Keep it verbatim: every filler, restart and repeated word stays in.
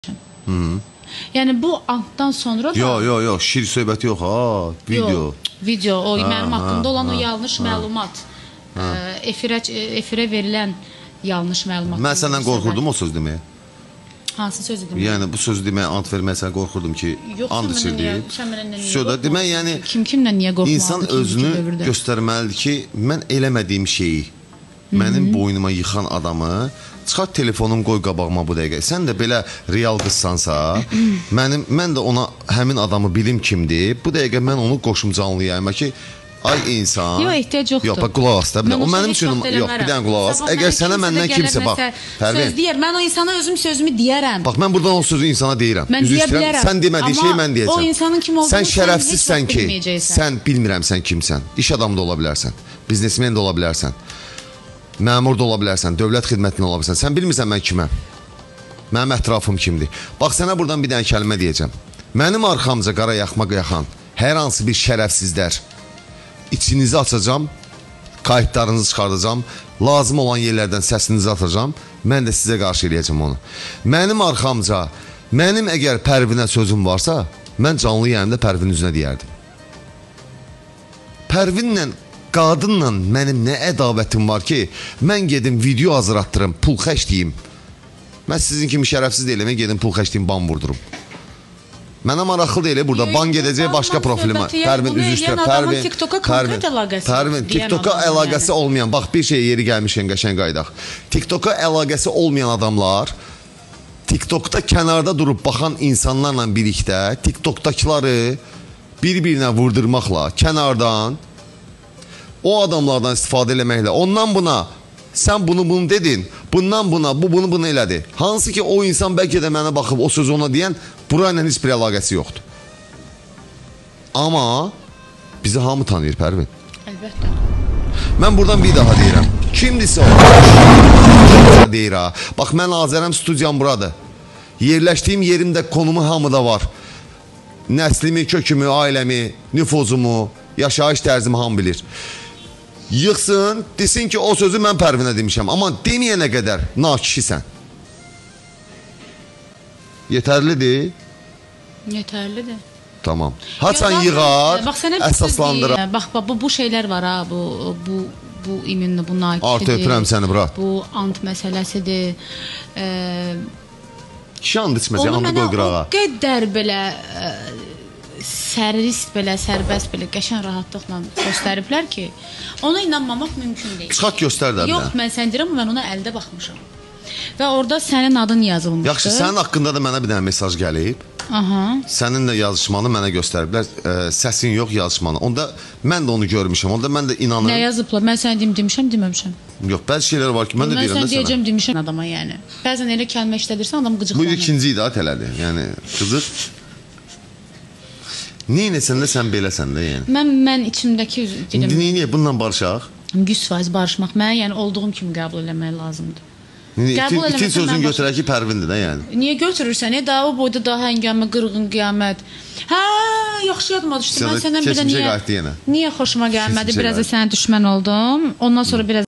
Hı -hı. Yəni bu antdan sonra da... Yox, yox, yox, şir söhbəti yox, ha, video. Yox, video, o ha, mənim haqqımda olan ha, o yanlış ha, məlumat, ha. Efirə, efirə verilən yanlış məlumat. Mən səndən qorxurdum o söz deməyə. Hansı sözü deməyə? Yəni bu sözü deməyə, ant verməyə sən qorxurdum ki, and içirdi. Södə demə, yəni kim kimlə niyə qorxmalıdır? İnsan özünü göstərməlidir ki, mən eləmədiyim şeyi, mənim boynuma yıxan adamı çıxar telefonum, qoy qabağıma bu dəqiqə. Sən də belə real qızsansa, mənim, mən də ona həmin adamı bilim kimdir. Bu dəqiqə mən onu qoşum canlıyayım ki, ay insan. Yox, ehtiyac yoxdur. Yox, bax, qulaq as da. O mənim üçün, yox, bir dənə qulaq as. Əgər sənə məndən kimsə, bax, söz deyər, mən o insana özüm sözümü deyərəm. Bax, mən buradan o sözü insana deyirəm. Mən deyə bilərəm. Sən demədiyi şeyi mən deyəcəm. O insanın kim olduğunu sən şərəfsizsən ki, sən bilmirəm sən kimsən. İş adamı da ola bilərsən, biznesmen də ola bilərsən. Məmur da ola bilərsən, dövlət xidmətində ola bilərsən. Sən bilmirsən mən kiməm? Mənim ətrafım kimdir? Bax, sənə buradan bir dənə kəlmə deyəcəm. Mənim arxamca qara yaxmaq yaxan hər hansı bir şərəfsizlər içinizi açacam, kayıtlarınızı çıxardacam, lazım olan yerlərdən səsinizi atacam, mən də sizə qarşı eləyəcəm onu. Mənim arxamca, mənim əgər Pərvinə sözüm varsa, mən canlı yayımda Pərvinin üzünə deyərdim. Pərvinlə qadınla mənim nə ədavətim var ki, mən gedim video hazırlatdırım, pul xərcləyim. Mən sizin kimi şərəfsiz deyiləm, gedim pul xərcləyim, ban vurdurum. Mənə maraqlı deyil, burada ban gedəcək başqa profilimə. Pərvin üzü üstə, Pərvin, Pərvin, TikToka əlaqəsi olmayan, bax bir şey yeri gəlmişən qəşəng qaydaq. TikToka əlaqəsi olmayan adamlar, TikTokda kənarda durub baxan insanlarla birlikdə, TikTokdakıları bir-birinə vurdurmaqla, kənardan, o adamlardan istifadə eləməklə, ondan buna, sən bunu bunu dedin, bundan buna, bu bunu bunu elədi. Hansı ki o insan bəlkə də mənə baxıb o sözü ona deyən, burayla heç bir əlaqəsi yoxdur. Amma bizi hamı tanıyır Pərvin. Əlbəttə. Mən buradan bir daha deyirəm. Kimdirsə o deyir ha. Bax, mən Azərəm, studiyam buradır. Yerləşdiyim yerimdə konumu hamıda var. Nəslimi, kökümü, ailəmi, nüfuzumu, yaşayış tərzimi hamı bilir. Yıxsın, desin ki, o sözü mən Pərvinə demişəm. Amma deməyənə qədər nakişisən. Yetərlidir? Yetərlidir. Tamam. Haçan yığar, əsaslandırar. Bax, bu, bu şeylər var ha, bu, bu, bu iminli, bu nakişidir. Artı öpürəm səni, bırak. Bu ant məsələsidir. Kişi and içməsə, andı qoy qırağa. O qədər belə... sərrist belə, sərbəst belə, qəşən rahatlıqla göstəriblər ki, ona inanmamaq mümkün deyil. Çıxaq göstər də. Yox, mən sən deyirəm, mən ona əldə baxmışam. Və orada sənin adın yazılmışdır. Yaxşı, sənin haqqında da mənə bir dənə mesaj gəlib. Aha. Səninlə yazışmanı mənə göstəriblər. Ə, səsin yox, yazışmanı. Onda mən də onu görmüşəm. Onda mən də inanırım. Nə yazıblar? Mən sənə deyim, demişəm, deməmişəm. Yox, bəzi şeylər var ki, mən də deyirəm də sənə. Mən sənə deyəcəm, demişəm adama, yəni. Bəzən elə kəlmə işlədirsən, adam qıcıqlanır. Bu ikinci idi, tələdir. Yəni, qızıq. Neynəsən də sən beləsən də, yəni? Mən, mən içimdəki... Niyə, bununla barışaq? yüz faiz barışmaq. Mən, yəni, olduğum kimi qəbul eləmək lazımdır. İtin sözün götürək ki, Pərvindir də, yəni. Niyə götürürsən? Daha o boyda daha həngəmə, qırğın, qiyamət. Hə, yaxşı yadıma düşdü. Mən səndən belə niyə... Niyə xoşuma gəlmədi? Biraz da sənə düşmən oldum. Ondan sonra biraz...